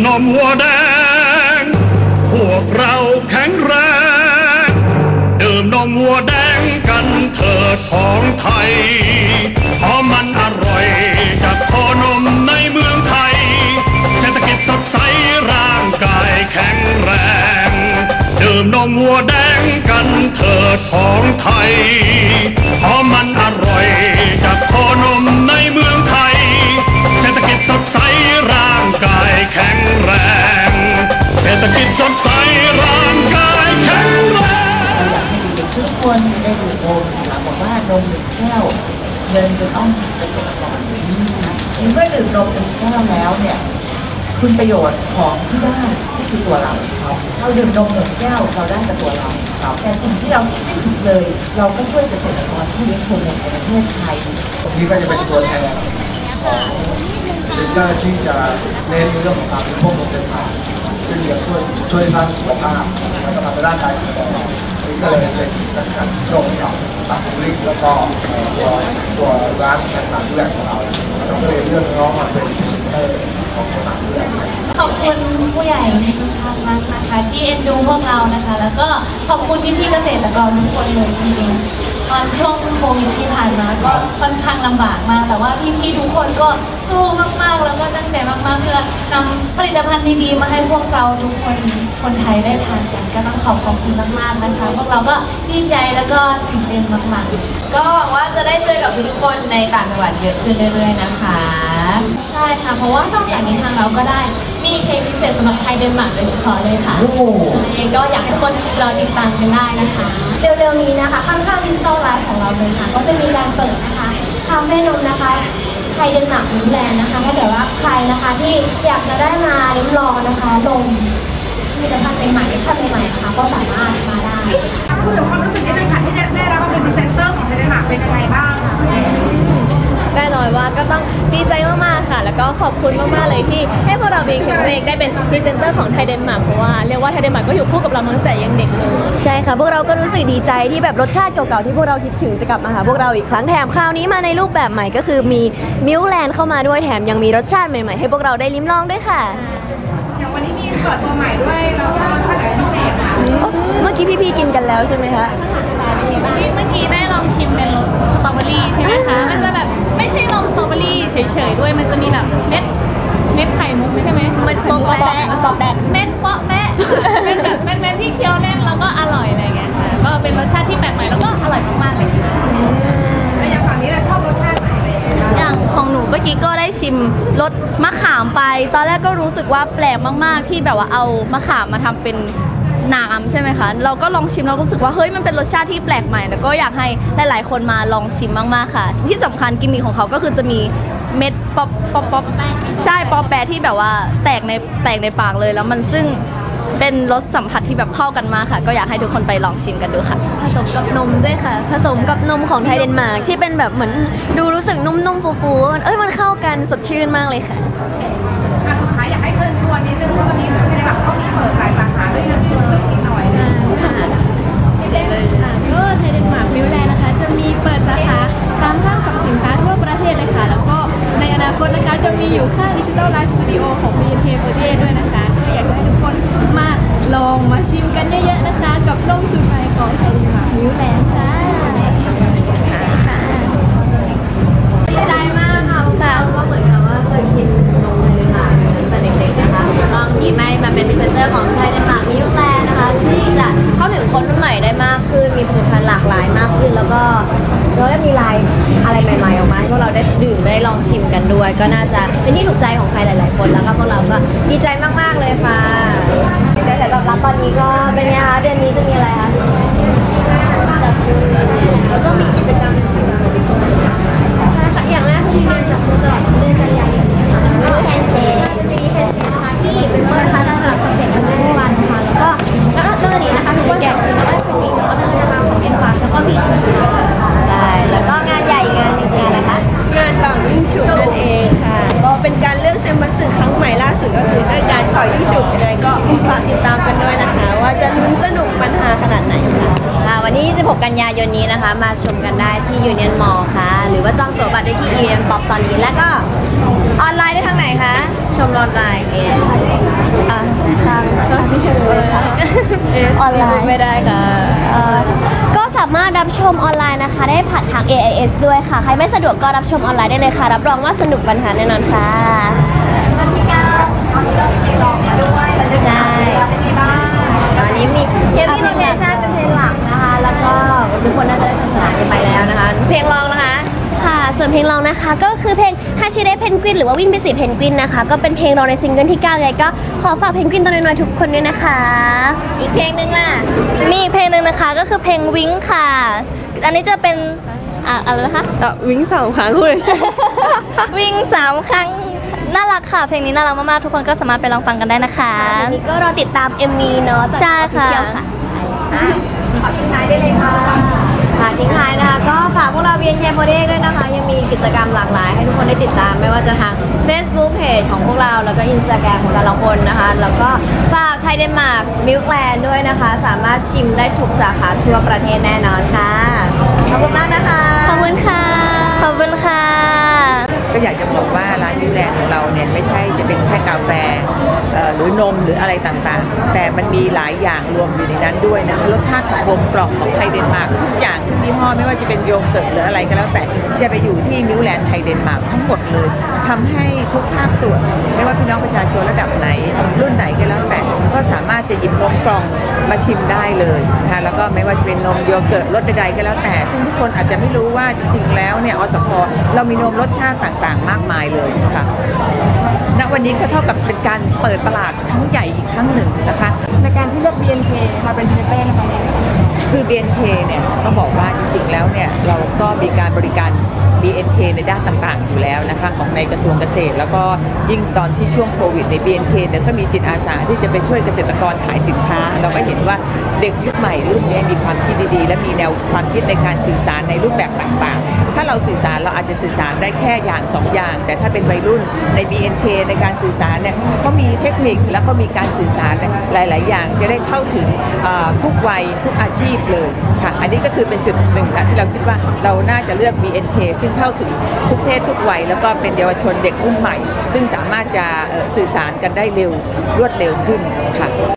มวัวแดงพวกเราแข็งแรงดื่มนมวัวแดงกันเถิดของไทยเพราะมันอร่อยจากโคนมในเมืองไทยเศรษฐกิจสดใสร่างกายแข็งแรงดื่มนมวัวแดงกันเถิดของไทยเพราะมันอร่อยจากโคนมในเมืองไทยเศรษฐกิจสดใสร่างกายแข็งแรงเศรษฐกิจสดใสร่างกายแข็งแรงอยากให้เด็กทุกคนได้ดื่มนมค่ะบอกว่านม1 แก้วเงินจะต้องเกษตรกรเมื่อดื่มนม1 แก้วแล้วเนี่ยคุณประโยชน์ของที่ได้ก็คือตัวเราเราดื่มนม1 แก้วเราได้กับตัวเราแต่สิ่งที่เราคิดไม่ถึงเลยเราก็ช่วยเกษตรกรผู้เลี้ยงโคนมในประเทศไทยตรงนี้ก็จะเป็นตัวแทนของเซ็นเตอร์ที่จะเน้นในเรื่องของการบริโภคนมเป็นหลักซึ่งจะช่วยสร้างสุขภาพและก็ทำให้ร่างกายแข็งแรงนี่ก็เลยเป็นการจัดโครงกับตับลิกแล้วก็ตัวร้านแข่งขันดูแลของเราเราก็เลยเลือกน้องมาเป็นพรีเซนเตอร์ของแข่งขันดูแลขอบคุณผู้ใหญ่ทุกท่านมากนะคะที่เอ็นดูพวกเรานะคะแล้วก็ขอบคุณพี่ๆเกษตรกรทุกคนเลยจริงๆตอนช่วงโควิดที่ผ่านมาก็ค่อนข้างลำบากมากแต่ว่าพี่ๆทุกคนก็สู้มากๆแล้วก็ตั้งใจมากๆเพื่อนำผลิตภัณฑ์ดีๆมาให้พวกเราทุกคนไทยได้ทานกันก็ต้องขอบคุณมากๆนะคะพวกเราก็ดีใจแล้วก็ตื่นเต้นมากๆก็หวังว่าจะได้เจอกับทุกคนในต่างจังหวัดเยอะขึ้นเรื่อยๆนะคะใช่ค่ะเพราะว่านอกจากนี้ทางเราก็ได้มีเพลงพิเศษสำหรับไทยเดนมาร์กโดยเฉพาะเลยค่ะเองก็อยากให้คนรอติดตามกันได้นะคะเร็วๆนี้นะคะข้างๆดิจิตอลไลฟ์ของเราเลยค่ะก็จะมีการเปิดนะคะคาเฟ่นมนะคะไทยเดนมาร์กนิวแลนด์นะคะถ้าเกิดว่าใครนะคะที่อยากจะได้มาลิ้มลองนะคะนมผลิตภัณฑ์ใหม่ๆรสชาติใหม่ๆนะคะก็สามารถมาได้พูดถึงความรู้สึกนิดนึงค่ะที่ได้รับมาเป็นพรีเซนเตอร์ของไทยเดนมาร์กเป็นยังไงบ้างคะแน่นอนว่าก็ต้องดีใจมากๆค่ะแล้วก็ขอบคุณมากๆเลยที่ให้พวกเราBNKได้เป็นพรีเซนเตอร์ของไทยเดนมาร์กเพราะว่าเรียกว่าไทยเดนมาร์กก็อยู่คู่กับเรามาตั้งแต่ยังเด็กเลยใช่ค่ะพวกเราก็รู้สึกดีใจที่แบบรสชาติเก่าๆที่พวกเราคิดถึงจะกลับมาหาพวกเราอีกครั้งแถมคราวนี้มาในรูปแบบใหม่ก็คือมีมิลแลนด์เข้ามาด้วยแถมยังมีรสชาติใหม่ๆให้พวกเราได้ลิ้มลองด้วยค่ะอย่างวันนี้มีเปิดตัวใหม่ด้วยแล้วก็รสชาติอะไรพิเศษค่ะเมื่อกี้พี่ๆกินกันแล้วใช่ไหมคะเมื่อกี้ได้ลองชิมเป็นรสสตรอเบอรี่ใช่ไหมคะมันจะแบบไม่ใช่นมสตรอเบอรี่เฉยๆด้วยมันจะมีแบบเม็ดไข่มุกใช่ไหมมันโปะแปะเม็ดเปาะแปะเป็นแบบเม็ดที่เคี้ยวเล่นแล้วก็อร่อยอะไรเงี้ยค่ะก็เป็นรสชาติที่แปลกใหม่แล้วก็อร่อยมากๆเลยค่ะแล้วอย่างฝั่งนี้เราชอบรสชาติไหนอย่างของหนูเมื่อกี้ก็ได้ชิมรสมะขามไปตอนแรกก็รู้สึกว่าแปลกมากๆที่แบบว่าเอามะขามมาทำเป็นน้ำใช่ไหมคะเราก็ลองชิมเรารู้สึกว่าเฮ้ยมันเป็นรสชาติที่แปลกใหม่แล้วก็อยากให้หลายๆคนมาลองชิมมากๆค่ะที่สำคัญกิมมิคของเขาก็คือจะมีเม็ดป๊อปใช่ป๊อปแปะที่แบบว่าแตกในปากเลยแล้วมันซึ่งเป็นรสสัมผัสที่แบบเข้ากันมากค่ะก็อยากให้ทุกคนไปลองชิมกันดูค่ะผสมกับนมด้วยค่ะผสมกับนมของไทยเดนมาร์กที่เป็นแบบเหมือนดูรู้สึกนุ่มๆฟูๆมันเข้ากันสดชื่นมากเลยค่ะสุดท้ายอยากให้เชิญชวนนิดนึงเพราะวันนี้ไทยเดนมาร์กก็มีเปิดหลายสาขาด้วยเชิญชวนเลยนิดหน่อยก็ไทยเดนมาร์กนิวแลนด์นะคะจะมีเปิดสาขาตามห้างสรรพสินค้าทั่วประเทศเลยค่ะแล้วก็ในอนาคตนะคะจะมีอยู่ข้างดิจิทัลไลฟ์สตูดิโอของ BNK48 ด้วยนะคะก็อยากให้ทุกคนมาลองมาชิมกันเยอะๆนะคะกับนมสูตรใหม่ของไทยเดนมาร์กนิวแลนด์ค่ะดีใจมากค่ะก็เหมือนกับว่าเคยกินนมไทยเดนมาร์กตั้งแต่เด็กๆนะคะต้องยิ้มให้มาเป็นพรีเซนเตอร์ของไทยเดนมาร์กนิวแลนด์นะคะที่จะเข้าถึงคนรุ่นใหม่ได้มากขึ้นมีผลิตภัณฑ์หลากหลายมากขึ้นแล้วก็ได้มีลายอะไรใหม่ๆออกมาให้พวกเราได้ดื่มได้ลองชิมกันด้วยก็น่าจะเป็นที่ถูกใจของใครหลายๆคนแล้วก็พวกเราก็ดีใจมากๆเลยค่ะกระแสตอบรับตอนนี้ก็เป็นไงคะเดือนนี้จะมีอะไรคะแล้วก็มีกิจกรรมใช่ค่ะอย่างแรกคือการจับมือตลอดเดือนกันยายนนะคะแฮนด์เชคจะมีแฮนด์เชคนะคะที่เป็นว่านะคะสำหรับเด็กๆกันทุกวันนะคะแล้วก็เรื่องนี้นะคะทุกคนอยากจะได้เป็นมีแล้วก็เดินทางของเอ็นฟาแล้วก็พี่ใช่แล้วก็งานใหญ่งานหนึ่งงานนะคะงานเป่ายิ่งฉุบนั่นเองค่ะก็เป็นการเลือกเซมบัสสึครั้งใหม่ล่าสุดก็คือด้วยการเป่ายิ่งฉุบยังไงก็ฝากติดตามกันด้วยนะคะว่าจะลุ้นสนุกปัญหาขนาดไหนค่ะวันที่26 กันยายนนี้นะคะมาชมกันได้ที่ยูเนียนมอลล์ค่ะหรือว่าจองตั๋วบัตรได้ที่ EM Pop ตอนนี้แล้วก็ออนไลน์ได้ทางไหนคะชมออนไลน์ทางที่เชิญเลยค่ะออนไลน์ไม่ได้ค่ะก็สามารถรับชมออนไลน์นะคะได้ผ่านทาง AIS ด้วยค่ะใครไม่สะดวกก็รับชมออนไลน์ได้เลยค่ะรับรองว่าสนุกปัญหาแน่นอนค่ะใช่ตอนนี้มีเกมที่โนเทชั่นเป็นเพลงหลักนะคะแล้วก็ทุกคนน่าจะได้สนุกสนานกันไปแล้วนะคะเพลงรองนะคะค่ะส่วนเพลงรองนะคะก็คือเพลงฮาชิเดะเพนกวินหรือว่าวิ่งไป4เพนกวินนะคะก็เป็นเพลงรองในซิงเกิลที่9เลยก็ขอฝากเพนกวินตัวน้อยๆทุกคนด้วยนะคะอีกเพลงนึงล่ะมีอีกเพลงนึงนะคะก็คือเพลงวิ้งค่ะอันนี้จะเป็นอะไรนะคะวิ้ง3 ครั้งพูดเลยใช่วิ่ง3 ครั้งน่ารักค่ะเพลงนี้น่ารักมากๆทุกคนก็สามารถไปลองฟังกันได้นะคะวันนี้ก็รอติดตาม MV เนาะใช่ค่ะขอทิ้งท้ายได้เลยค่ะทิ้งท้ายนะคะก็ฝากพวกเรา BNK48 ด้วยนะคะยังมีกิจกรรมหลากหลายให้ทุกคนได้ติดตามไม่ว่าจะทาง Facebook Page ของพวกเราแล้วก็ Instagram ของแต่ละคนนะคะแล้วก็ฝากไทยเดนมาร์กมิลค์แลนด์ด้วยนะคะสามารถชิมได้ทุกสาขาทั่วประเทศแน่นอนค่ะขอบคุณมากนะคะขอบคุณค่ะขอบคุณค่ะก็อยากจะบอกว่าร้านมิลค์แลนด์ของเราเนี่ยไม่ใช่จะเป็นแค่กาแฟหรือนมหรืออะไรต่างๆแต่มันมีหลายอย่างรวมอยู่ในนั้นด้วยนะคะรสชาติของกลมกล่อมของไทยเดนมาร์กทุกอย่างทุกยี่ห้อไม่ว่าจะเป็นโยเกิร์ตหรืออะไรก็แล้วแต่จะไปอยู่ที่มิลค์แลนด์ไทยเดนมาร์กทั้งหมดเลยทำให้ทุกภาคส่วนไม่ว่าพี่น้องประชาชนระดับไหนรุ่นไหนก็แล้วแต่ก็สามารถจะหยิบนมกล่องมาชิมได้เลยนะคะแล้วก็ไม่ว่าจะเป็นนมโยเกิร์ตรสใดๆก็แล้วแต่ซึ่งทุกคนอาจจะไม่รู้ว่าจริงๆแล้วเนี่ยอสพ.เรามีนมรสชาติต่างๆมากมายเลยค่ะณวันนี้ก็เท่ากับเป็นการเปิดตลาดครั้งใหญ่อีกครั้งหนึ่งนะคะในการที่เลือก BNK มาเป็นพรีเซนเตอร์นะคะคือ BNK เนี่ยต้องบอกว่าจริงๆแล้วเนี่ยเราก็มีการบริการ BNK ในด้านต่างๆอยู่แล้วนะคะของในกระทรวงเกษตรแล้วก็ยิ่งตอนที่ช่วงโควิดใน BNK เนี่ยก็มีจิตอาสาที่จะไปช่วยเกษตรกรขายสินค้าเราก็เห็นว่าเด็กยุคใหม่รุ่นนี้มีความคิดดีๆและมีแนวความคิดในการสื่อสารในรูปแบบต่างๆถ้าเราสื่อสารเราอาจจะสื่อสารได้แค่อย่าง2อย่างแต่ถ้าเป็นวัยรุ่นใน BNK ในการสื่อสารเนี่ยก็มีเทคนิคแล้วก็มีการสื่อสารหลายๆอย่างจะได้เข้าถึงทุกวัยทุกอาชีพเลยค่ะอันนี้ก็คือเป็นจุดหนึ่งที่เราคิดว่าเราน่าจะเลือก BNK ซึ่งเข้าถึงทุกเพศทุกวัยแล้วก็เป็นเยาวชนเด็กรุ่นใหม่ซึ่งสามารถจะสื่อสารกันได้เร็วรวดเร็วขึ้นค่ะ